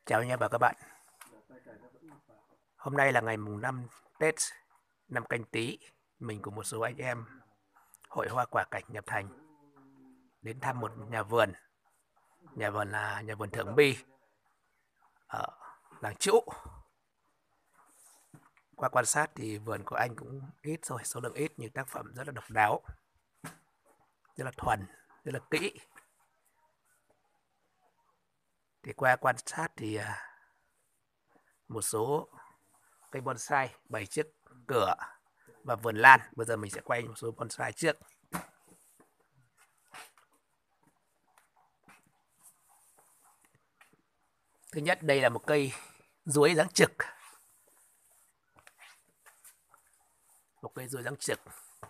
Chào anh em và các bạn. Hôm nay là ngày mùng 5 Tết năm Canh Tý. Mình cùng một số anh em Hội Hoa Quả Cảnh Nhập Thành đến thăm một nhà vườn. Nhà vườn là nhà vườn Thượng My ở làng Trũ. Qua quan sát thì vườn của anh cũng ít thôi, số lượng ít nhưng tác phẩm rất là độc đáo, rất là thuần, rất là kỹ. Thì qua quan sát thì một số cây bonsai bày trước cửa và vườn lan. Bây giờ mình sẽ quay một số bonsai trước. Thứ nhất, đây là một cây ruối dáng trực. Một cây ruối dáng trực.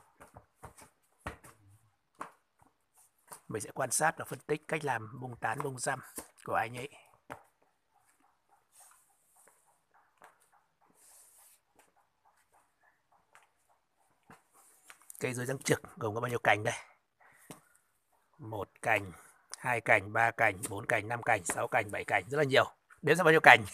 Mình sẽ quan sát và phân tích cách làm bung tán bung răm của anh ấy. Cây ruối dáng trực gồm có bao nhiêu cành đây? 1 cành, 2 cành, 3 cành, 4 cành, 5 cành, 6 cành, 7 cành, rất là nhiều. Đếm ra bao nhiêu cành?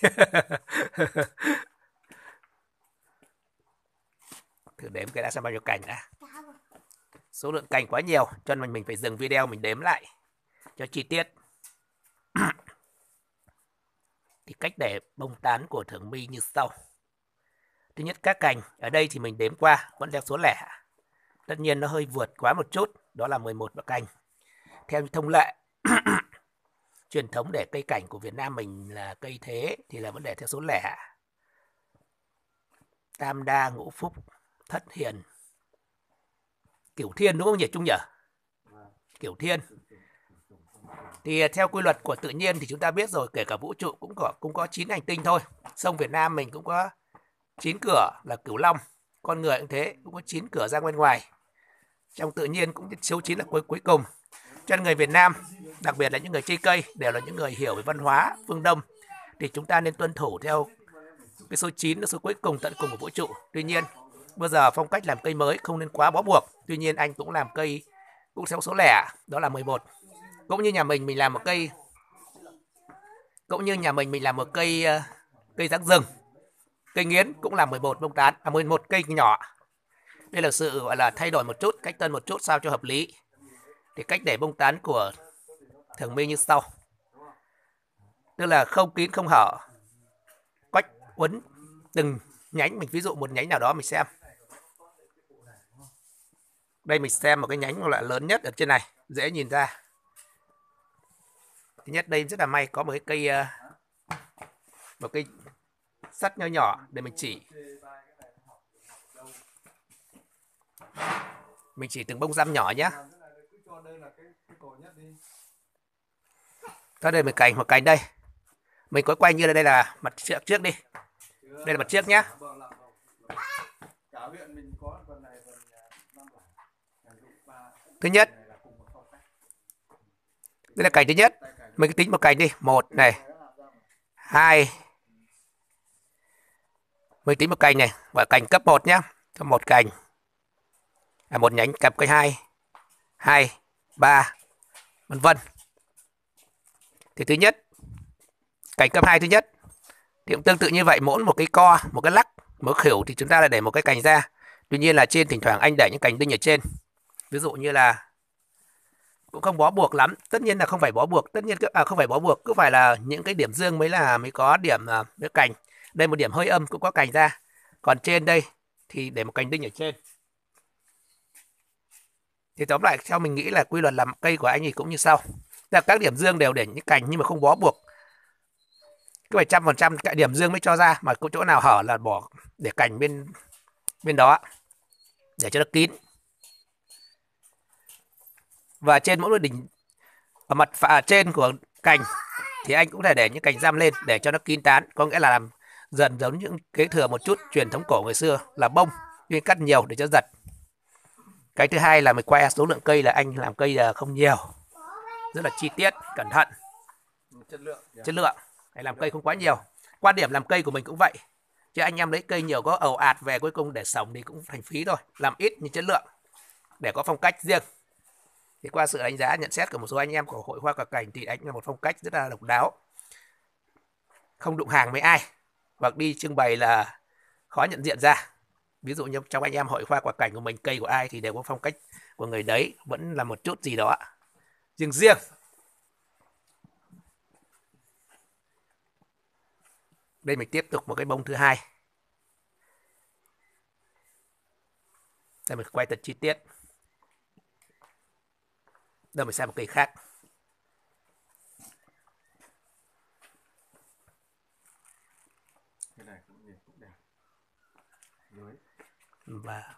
Thử đếm cái đã xem bao nhiêu cành đã. Số lượng cành quá nhiều cho nên mình phải dừng video mình đếm lại cho chi tiết. Thì cách để bông tán của Thượng My như sau. Thứ nhất, các cành ở đây thì mình đếm qua vẫn theo số lẻ. Tất nhiên nó hơi vượt quá một chút, đó là 11 cành. Theo thông lệ truyền thống để cây cảnh của Việt Nam mình là cây thế thì là vấn đề theo số lẻ. Tam đa, ngũ phúc, thất hiền, cửu thiên, đúng không nhỉ Trung nhỉ? Cửu thiên. Thì theo quy luật của tự nhiên thì chúng ta biết rồi, kể cả vũ trụ cũng có 9 hành tinh thôi. Sông Việt Nam mình cũng có 9 cửa là Cửu Long. Con người cũng thế, cũng có 9 cửa ra bên ngoài. Trong tự nhiên cũng số 9 là cuối cùng. Cho nên người Việt Nam, đặc biệt là những người chơi cây, đều là những người hiểu về văn hóa phương Đông. Thì chúng ta nên tuân thủ theo cái số 9 là số cuối cùng, tận cùng của vũ trụ. Tuy nhiên, bây giờ phong cách làm cây mới không nên quá bó buộc. Tuy nhiên anh cũng làm cây cũng theo số lẻ, đó là 11. Cũng như nhà mình làm một cây, cây dáng rừng, cây nghiến cũng là 11 bông tán, 11 cây nhỏ. Đây là sự gọi là thay đổi một chút, cách tân một chút sao cho hợp lý. Thì cách để bông tán của Thượng My như sau. Tức là không kín không hở, quách uốn từng nhánh. Mình ví dụ một nhánh nào đó mình xem. Đây mình xem một cái nhánh loại lớn nhất ở trên này, dễ nhìn ra. Thứ nhất đây rất là may có một cái cây sắt nhỏ nhỏ để mình chỉ. Mình chỉ từng bông răm nhỏ nhé. Ở đây mình cành một cành đây. Mình có quay như đây là mặt trước đi. Đây là mặt trước nhé. Thứ nhất. Đây là cành thứ nhất. Mình tính một cành đi. 1 này. 2. Mình tính một cành này. Gọi cành cấp 1 nhé. Cấp 1 cành. Một nhánh cặp cây 2. 2, 3. Vân vân. Thì thứ nhất. Cành cấp 2 thứ nhất. Thì cũng tương tự như vậy, mỗi một cái co, một cái lắc, một cái khỉu thì chúng ta lại để một cái cành ra. Tuy nhiên là trên thỉnh thoảng anh để những cành đinh ở trên. Ví dụ như là cũng không bó buộc lắm, tất nhiên là không phải bó buộc, không phải bó buộc, cứ phải là những cái điểm dương mới có điểm với cành. Đây một điểm hơi âm cũng có cành ra. Còn trên đây thì để một cành đinh ở trên. Thì tóm lại theo mình nghĩ là quy luật làm cây của anh ấy cũng như sau. Tức là các điểm dương đều để những cành nhưng mà không bó buộc. Cứ phải 100% cái điểm dương mới cho ra, mà có chỗ nào hở là bỏ để cành bên đó để cho nó kín. Và trên mỗi đỉnh ở mặt trên của cành thì anh cũng thể để những cành răm lên để cho nó kín tán, có nghĩa là làm dần giống những kế thừa một chút truyền thống cổ ngày xưa là bông, nhưng cắt nhiều để cho giật. Cái thứ hai là mình quay số lượng cây là anh làm cây là không nhiều, rất là chi tiết, cẩn thận, chất lượng. Anh làm cây không quá nhiều. Quan điểm làm cây của mình cũng vậy. Chứ anh em lấy cây nhiều có ầu ạt về cuối cùng để sống thì cũng thành phí thôi. Làm ít nhưng chất lượng để có phong cách riêng. Thì qua sự đánh giá nhận xét của một số anh em của Hội Hoa Quả Cảnh thì anh là một phong cách rất là độc đáo. không đụng hàng với ai, hoặc đi trưng bày là khó nhận diện ra. Ví dụ như trong anh em hội hoa quả cảnh của mình, cây của ai thì đều có phong cách của người đấy, vẫn là một chút gì đó riêng riêng. Đây mình tiếp tục một cái bông thứ hai. Đây mình quay thật chi tiết. Đây mình xem một cây khác. Cái này cũng nhìn cũng đẹp. Và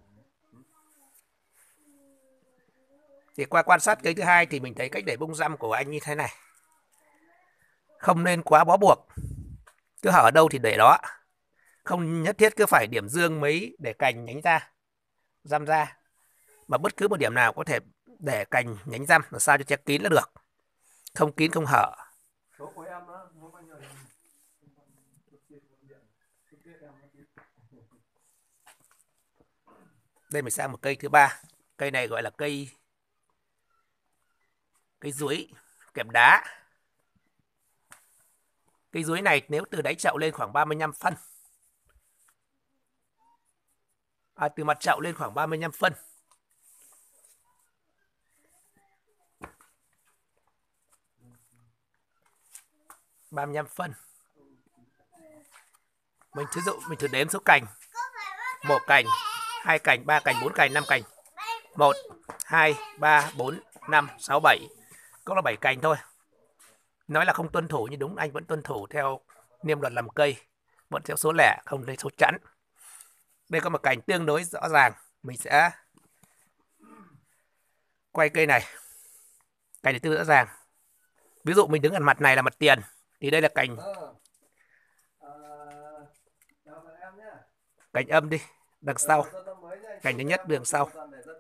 thì qua quan sát cây thứ hai thì mình thấy cách để bông răm của anh như thế này. Không nên quá bó buộc. Cứ hở ở đâu thì để đó. Không nhất thiết cứ phải điểm dương mới để cành nhánh ra, răm ra. Mà bất cứ một điểm nào có thể để cành nhánh răm làm sao cho che kín là được. Không kín không hở. Đây mình sang một cây thứ ba. Cây này gọi là cây duối kẹp đá. Cây duối này nếu từ đáy chậu lên khoảng 35 phân. Từ mặt chậu lên khoảng 35 phân. Mình thử đếm số cành. 1 cành, 2 cành, 3 cành, 4 cành, 5 cành. 1, 2, 3, 4, 5, 6, 7. Có là 7 cành thôi. Nói là không tuân thủ nhưng đúng, anh vẫn tuân thủ theo niêm luật làm cây. Vẫn theo số lẻ, không lấy số chẵn. Đây có một cành tương đối rõ ràng. Mình sẽ quay cây này. Cành này tương đối rõ ràng. Ví dụ mình đứng ở mặt này là mặt tiền. Thì đây là cành âm đi. Đằng sau. Cành thứ nhất đường sau.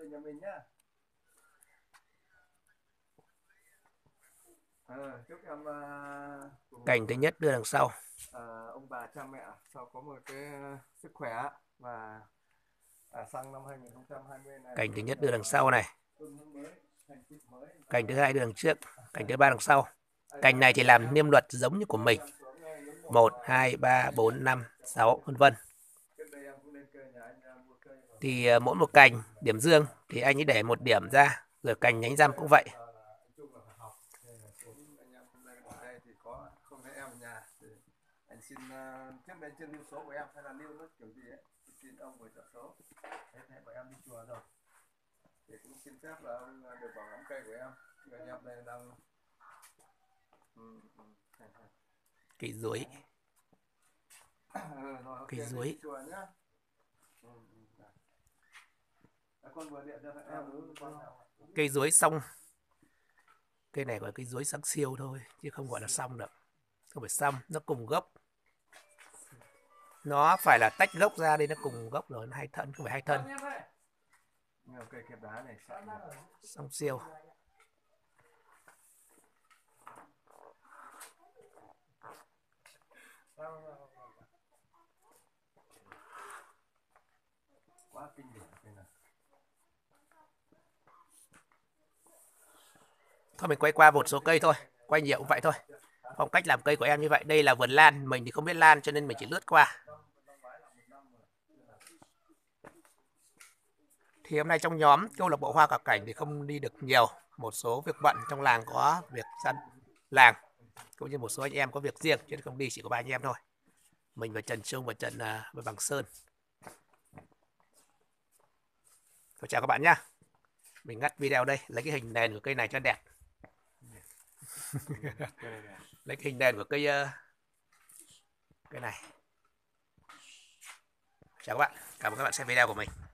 Cành thứ nhất đưa đằng sau. Ông bà cha mẹ sau có một cái sức khỏe và sang năm 2020 này. Cành thứ nhất đưa đằng sau này. Cành thứ hai đưa đằng trước. Cành thứ ba đằng sau. Cành này thì làm niêm luật giống như của mình. 1, 2, 3, 4, 5, 6 vân vân. Thì mỗi một cành điểm dương thì anh ấy để một điểm ra, rồi cành nhánh răm cũng vậy. Anh xin trước đây chưa lưu số của em hay là lưu nó kiểu gì ấy, xin ông với trợ số. Thế của em đi chùa rồi. Thì cũng xin phép là ông được bảo ngắm cây của em. Người em đây đang cây duối. Cây duối. Cây duối xong. Cây này gọi là cây duối sáng siêu thôi, chứ không gọi là xong được. Không phải xong, nó cùng gốc. Nó phải là tách gốc ra đây, nó cùng gốc rồi, nó 2 thân, không phải 2 thân. Cây kẹp đá này Xong siêu. Quá kinh điển cây này. Thôi mình quay qua một số cây thôi, quay nhiều cũng vậy thôi. Phong cách làm cây của em như vậy. Đây là vườn lan, mình thì không biết lan cho nên mình chỉ lướt qua. Thì hôm nay trong nhóm câu lạc bộ hoa quả cảnh thì không đi được nhiều. Một số việc bận trong làng có việc dân làng, cũng như một số anh em có việc riêng, chứ không đi chỉ có 3 anh em thôi. Mình và Trần Trung và Trần và Bằng Sơn. Thôi chào các bạn nhé. Mình ngắt video đây, lấy cái hình nền của cây này cho đẹp. Lấy cái hình nền của cây này. Chào các bạn, cảm ơn các bạn xem video của mình.